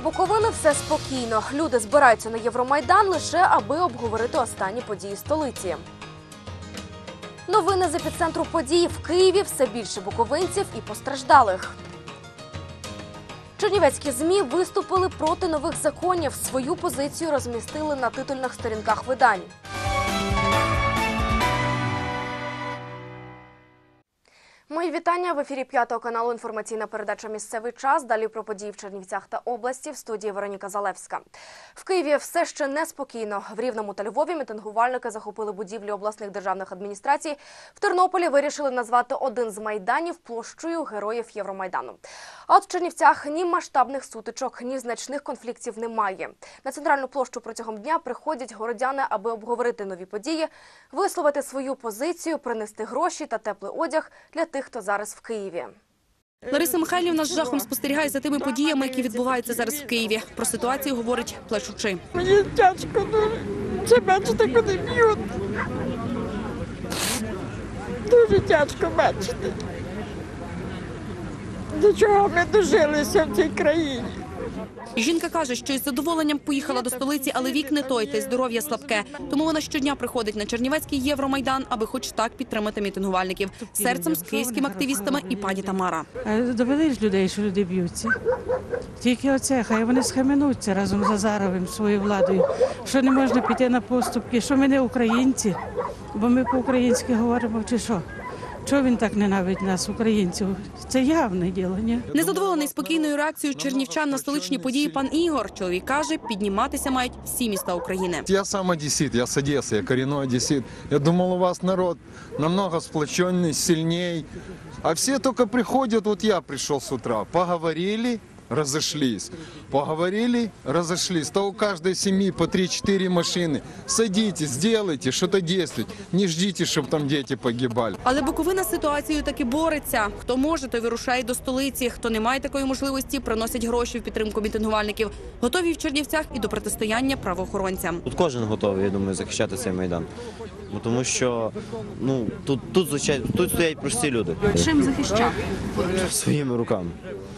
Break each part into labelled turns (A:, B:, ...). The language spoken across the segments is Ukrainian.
A: Буковини все спокійно. Люди збираються на Євромайдан лише аби обговорити останні події столиці. Новини з епіцентру подій. В Києві все більше буковинців і постраждалих. Чернівецькі ЗМІ виступили проти нових законів. Свою позицію розмістили на титульних сторінках видань. Мої вітання. В ефірі 5-го каналу інформаційна передача «Місцевий час». Далі про події в Чернівцях та області. В студії Вероніка Залевська. В Києві все ще неспокійно. В Рівному та Львові мітингувальники захопили будівлі обласних державних адміністрацій. В Тернополі вирішили назвати один з майданів площею Героїв Євромайдану. А от в Чернівцях ні масштабних сутичок, ні значних конфліктів немає. На центральну площу протягом дня приходять городяни, аби обговорити нові події, висловити свою позицію, принести гроші та теплий одяг для тих, хто зараз в Києві.
B: Лариса Михайлівна з жахом спостерігає за тими подіями, які відбуваються зараз в Києві. Про ситуацію говорить плачучи.
C: Мені тяжко дуже. Це бачите, куди б'ють. Дуже тяжко бачити. До чого ми дожилися в цій країні.
B: Жінка каже, що із задоволенням поїхала до столиці, але вік не той, та й здоров'я слабке. Тому вона щодня приходить на Чернівецький Євромайдан, аби хоч так підтримати мітингувальників. Серцем з київськими активістами і пані Тамара.
D: Довели ж людей, що люди б'ються. Тільки оце, хай вони схаменуться разом з Азаровим, своєю владою. Що не можна піти на поступки, що ми не українці, бо ми по-українськи говоримо, чи що? Чого він так ненавидить нас, українців? Це явне діло, ні?
B: Незадоволений спокійною реакцією чернівчан на столичні події пан Ігор. Чоловік каже, підніматися мають всі міста України.
E: Я сам одессит, я с Одессы, я коренной одессит. Я думал, у вас народ намного сплоченный, сильней. А все только приходят, вот я пришел с утра, поговорили, разошлись. Поговорили, разошлись. То у каждой семьи по 3-4 машины. Садитесь, сделайте, что-то действуйте. Не ждите, чтобы там дети погибали.
B: Але Буковина з ситуацією таки бореться. Хто може, той вирушає до столиці. Хто не має такої можливості, приносять гроші в підтримку мітингувальників. Готові в Чернівцях і до протистояння правоохоронцям.
F: Тут кожен готовий, я думаю, захищати цей майдан. Тому що тут стоять прості люди.
B: Чим захищати?
F: Своїми руками.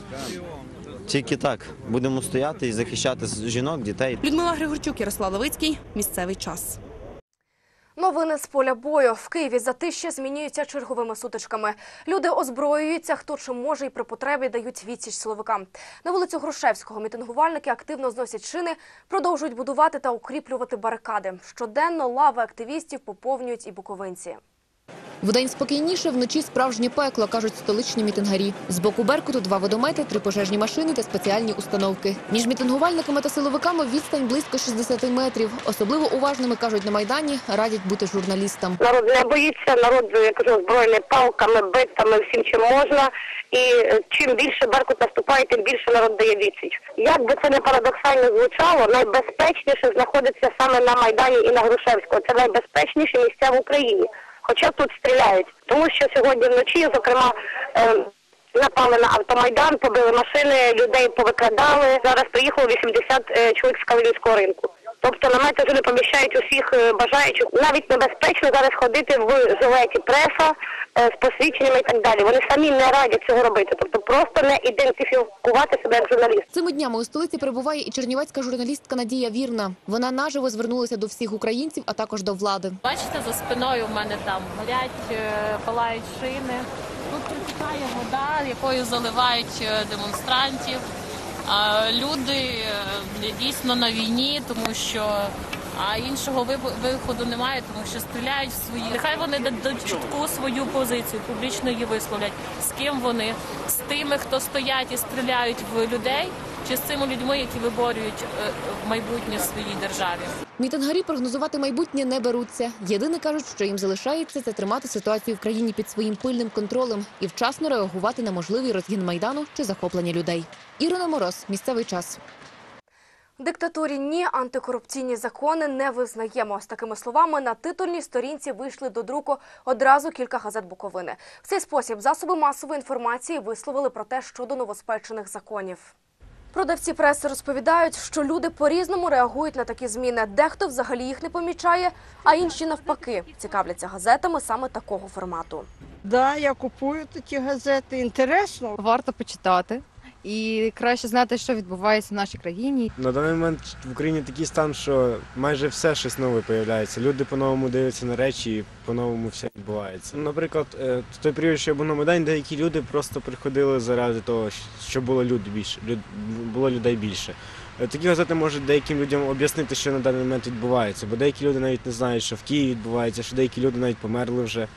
F: Тільки так. Будемо стояти і захищати жінок, дітей.
B: Людмила Григорчук, Ярослав Левицький. Місцевий час.
A: Новини з поля бою. В Києві затища змінюються черговими сутичками. Люди озброюються, хто чим може і при потребі дають відсіч силовикам. На вулицю Грушевського мітингувальники активно зносять шини, продовжують будувати та укріплювати барикади. Щоденно лави активістів поповнюють і буковинці.
G: Вдень спокійніше, вночі справжнє пекло, кажуть столичні мітингарі. З боку Беркуту 2 водомети, 3 пожежні машини та спеціальні установки. Між мітингувальниками та силовиками відстань близько 60 метрів. Особливо уважними, кажуть на Майдані, радять бути журналістам.
H: Народ не боїться, народ, я кажу, озброєний палками, битами, всім чим можна. І чим більше Беркут наступає, тим більше народ дає відсіч. Як би це не парадоксально звучало, найбезпечніше знаходиться саме на Майдані і на Грушевського. Це найбезпечніші місця в Україні. Хоча тут стріляють. Тому що сьогодні вночі, зокрема, напали на автомайдан, побили машини, людей повикрадали. Зараз приїхало 80 чоловік з Кавелівського ринку. Тобто намети вже не поміщають усіх бажаючих. Навіть небезпечно зараз ходити в жилеті преса з посвідченнями і так далі. Вони самі не радять цього робити. Тобто просто не ідентифікувати себе як журналіст.
G: Цими днями у столиці перебуває і чернівецька журналістка Надія Вірна. Вона наживо звернулася до всіх українців, а також до влади.
I: Бачите, за спиною в мене там горять, палають шини. Тут протікає вода, якою заливають демонстрантів. Люди дійсно на війні, тому що іншого виходу немає, тому що стріляють в свої. Нехай вони дадуть чітку свою позицію, публічно її висловлять. З ким вони? З тими, хто стоять і стріляють в людей, чи з цими людьми, які виборюють майбутнє в своїй державі?
G: Мітингарі прогнозувати майбутнє не беруться. Єдине, кажуть, що їм залишається – це тримати ситуацію в країні під своїм пильним контролем і вчасно реагувати на можливий розгін Майдану чи захоплення людей. Ірина Мороз, місцевий час.
A: Диктатурі ні, антикорупційні закони не визнаємо. З такими словами на титульній сторінці вийшли до друку одразу кілька газет Буковини. В цей спосіб засоби масової інформації висловили протест щодо новоспечених законів. Продавці преси розповідають, що люди по-різному реагують на такі зміни. Дехто взагалі їх не помічає, а інші навпаки цікавляться газетами саме такого формату.
C: Да, я купую такі газети, інтересно.
J: Варто почитати. і краще знати, що відбувається в нашій країні.
K: На даний момент в Україні такий стан, що майже все щось нове з'являється. Люди по-новому дивляться на речі і по-новому все відбувається. Наприклад, в той період, що я був на Майдані, деякі люди просто приходили заради того, щоб було людей більше. Такі газети можуть деяким людям об'яснити, що на даний момент відбувається, бо деякі люди навіть не знають, що в Києві відбувається, що деякі люди навіть померли вже.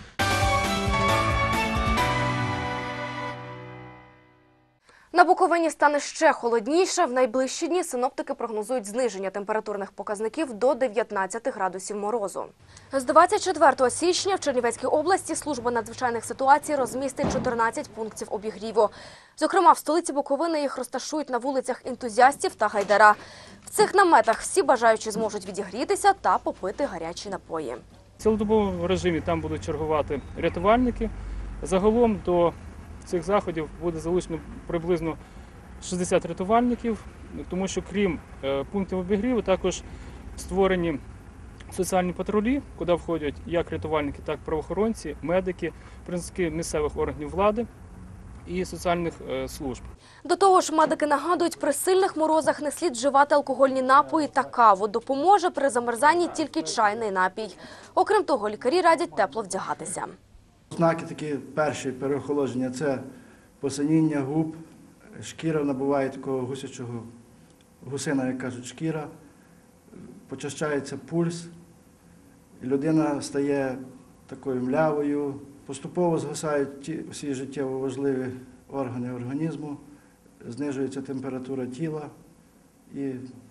A: На Буковині стане ще холодніше. В найближчі дні синоптики прогнозують зниження температурних показників до 19 градусів морозу. З 24 січня в Чернівецькій області служба надзвичайних ситуацій розмістить 14 пунктів обігріву. Зокрема, в столиці Буковини їх розташують на вулицях Ентузіастів та Гайдара. В цих наметах всі бажаючі зможуть відігрітися та попити гарячі напої.
L: В цілодобовому режимі там будуть чергувати рятувальники. Загалом до цих заходів буде залучено приблизно 60 рятувальників, тому що крім пунктів обігріву також створені соціальні патрулі, куди входять як рятувальники, так і правоохоронці, медики, представники місцевих органів влади і соціальних служб.
A: До того ж, медики нагадують, при сильних морозах не слід вживати алкогольні напої та каву. Допоможе при замерзанні тільки чайний напій. Окрім того, лікарі радять тепло вдягатися.
M: Ознаки такі перші переохолодження – це посиніння губ, шкіра набуває такого гусина, як кажуть, шкіра, почащається пульс, і людина стає такою млявою, поступово згасають ті всі життєво важливі органи організму, знижується температура тіла і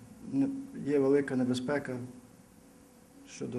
M: є велика небезпека щодо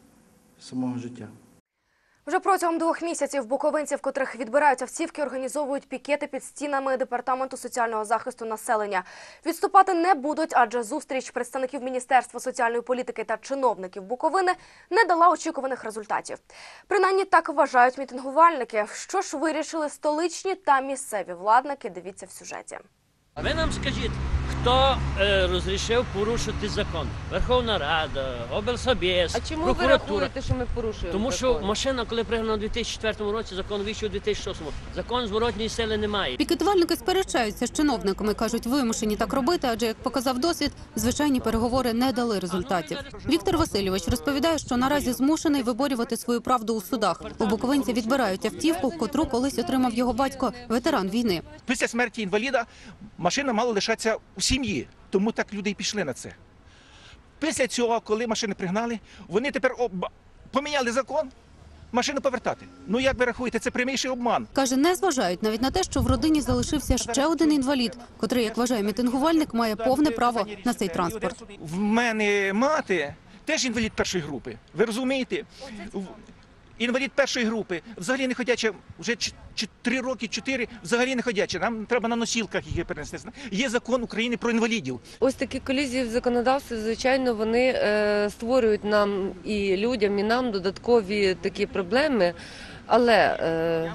M: самого життя.
A: Вже протягом 2 місяців буковинці, в котрих відбирають автівки, організовують пікети під стінами Департаменту соціального захисту населення. Відступати не будуть, адже зустріч представників Міністерства соціальної політики та чиновників Буковини не дала очікуваних результатів. Принаймні так вважають мітингувальники. Що ж вирішили столичні та місцеві владники, дивіться в сюжеті.
N: А ви нам скажіть, хто розрішив порушити закон? Верховна Рада, облсобєз,
O: А чому
N: прокуратура.
O: ви рахуєте, що ми порушуємо
N: Тому
O: закон?
N: що машина, коли пригнана у 2004 році, закон вийшов у 2006. Закон зворотньої сили немає.
B: Пікетувальники сперечаються з чиновниками, кажуть, вимушені так робити, адже, як показав досвід, звичайні переговори не дали результатів. Віктор Васильович розповідає, що наразі змушений виборювати свою правду у судах. У буковинця відбирають автівку, котру колись отримав його батько, ветеран війни.
P: Після смерті інваліда машина мала лишатися у сім'ї, тому так люди і пішли на це. Після цього, коли машини пригнали, вони тепер поміняли закон, машину повертати. Ну як ви рахуєте, це пряміший обман.
B: Каже, не зважають навіть на те, що в родині залишився ще один інвалід, котрий, як вважає мітингувальник, має повне право на цей транспорт.
P: В мене мати теж інвалід першої групи, ви розумієте? Інвалід першої групи, взагалі не ходяча, вже 3 роки, 4, взагалі не ходяча. Нам треба на носілках її перенести. Є закон України про інвалідів.
O: Ось такі колізії в законодавстві, звичайно, вони створюють нам і людям, і нам додаткові такі проблеми. Але,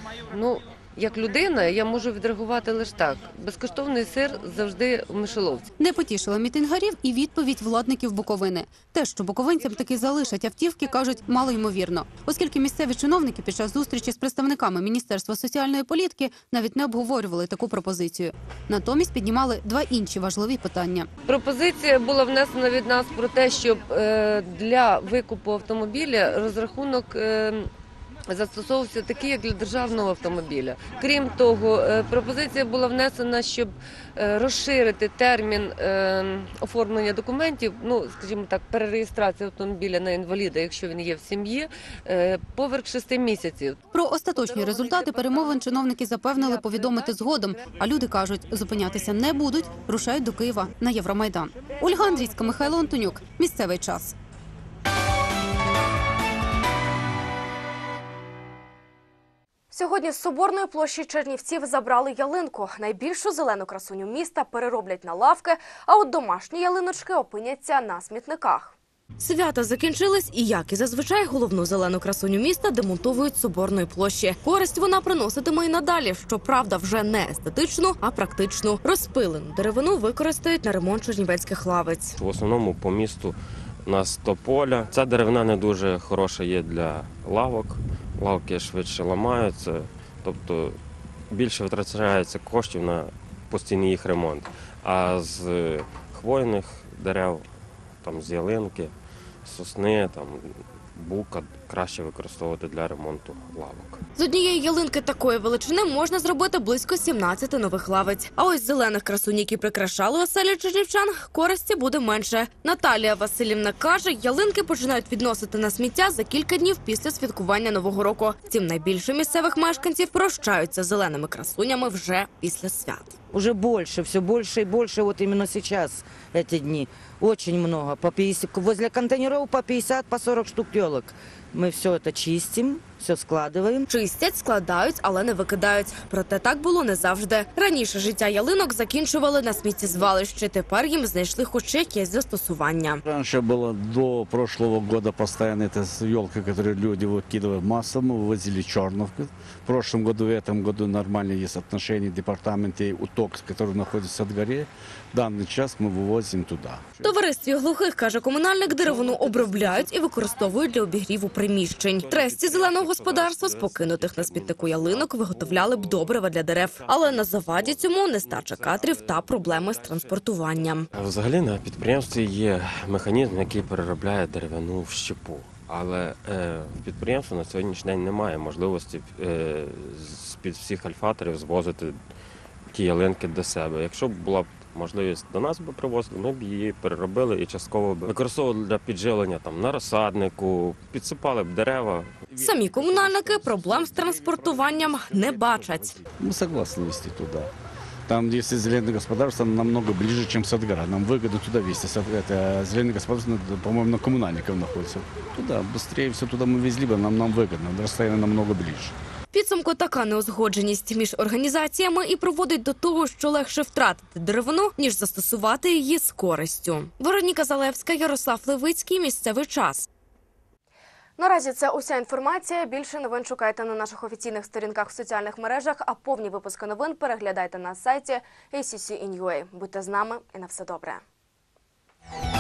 O: як людина, я можу відреагувати лише так. Безкоштовний сир завжди в мишоловці.
B: Не потішила мітингарів і відповідь владників Буковини. Те, що буковинцям таки залишать автівки, кажуть, мало ймовірно. Оскільки місцеві чиновники під час зустрічі з представниками Міністерства соціальної політики навіть не обговорювали таку пропозицію. Натомість піднімали 2 інші важливі питання.
O: Пропозиція була внесена від нас про те, щоб для викупу автомобіля розрахунок застосовувався такий, як для державного автомобіля. Крім того, пропозиція була внесена, щоб розширити термін оформлення документів, скажімо так, перереєстрації автомобіля на інваліда, якщо він є в сім'ї, поверх 6 місяців.
B: Про остаточні результати перемовин чиновники запевнили повідомити згодом, а люди кажуть, зупинятися не будуть, рушають до Києва на Євромайдан. Ольга Андрійська, Михайло Антонюк. Місцевий час.
A: Сьогодні з Соборної площі Чернівців забрали ялинку. Найбільшу зелену красуню міста перероблять на лавки, а от домашні ялиночки опиняться на смітниках.
Q: Свята закінчились і, як і зазвичай, головну зелену красуню міста демонтовують з Соборної площі. Користь вона приноситиме й надалі, щоправда, вже не естетичну, а практичну. Розпилену деревину використають на ремонт чернівецьких лавиць.
R: В основному по місту у нас тополя. Ця деревина не дуже хороша є для лавок. Лавки швидше ламаються, тобто більше витрачається коштів на постійний їх ремонт. А з хвойних дерев, там, з ялинки, сосни, там, бука краще використовувати для ремонту лавок.
Q: З однієї ялинки такої величини можна зробити близько 17 нових лавиць. А ось зелених красунь, які прикрашали оселі чернівчан, користі буде менше. Наталія Василівна каже, ялинки починають відносити на сміття за кілька днів після святкування Нового року. Втім, найбільше місцевих мешканців прощаються з зеленими красунями вже після свят.
S: Уже больше, все больше и больше, вот именно сейчас, эти дни. Очень много. По 50, возле контейнеров по 50, по 40 штук елок. Мы все это чистим, все складываем.
Q: Чистять, складають, але не викидають. Проте так було не завжди. Раніше життя ялинок закінчували на сміттєзвалищі. Тепер їм знайшли хоч якесь застосування.
T: Раньше было до прошлого года постоянно это елка, которую люди выкидывали массово, мы вывозили Черновку. В прошлом году, в этом году нормально есть отношения департамента и УТОК, который находится в горе. В данный час мы вывозим туда.
Q: В товаристві глухих, каже комунальник, деревину обробляють і використовують для обігріву приміщень. Тресті зеленого господарства з покинутих на смітнику ялинок виготовляли б добрива для дерев. Але на заваді цьому нестача кадрів та проблеми з транспортуванням.
R: Взагалі на підприємстві є механізм, який переробляє деревину в щепу. Але в підприємстві на сьогоднішній день немає можливості з-під всіх альфаторів звозити ті ялинки до себе. Якщо б була б можливість до нас би привозили, ми б її переробили і частково б використовували для підживлення там, на розсаднику, підсипали б дерева.
Q: Самі комунальники проблем з транспортуванням не бачать.
T: Мы согласны везти туда. Там, если зеленое господарство, намного ближе, чем Садгора. Нам выгодно туда везти. Это зеленое господарство, по-моему, на коммунальников находится. Туда, быстрее все туда мы везли бы, нам выгодно. Расстояние намного ближе.
Q: Підсумку така неузгодженість між організаціями і приводить до того, що легше втратити деревину, ніж застосувати її з користю. Вероніка Залевська, Ярослав Левицький. Місцевий час.
A: Наразі це уся інформація. Більше новин шукайте на наших офіційних сторінках в соціальних мережах, а повні випуски новин переглядайте на сайті ACC.in.ua. Будьте з нами і на все добре.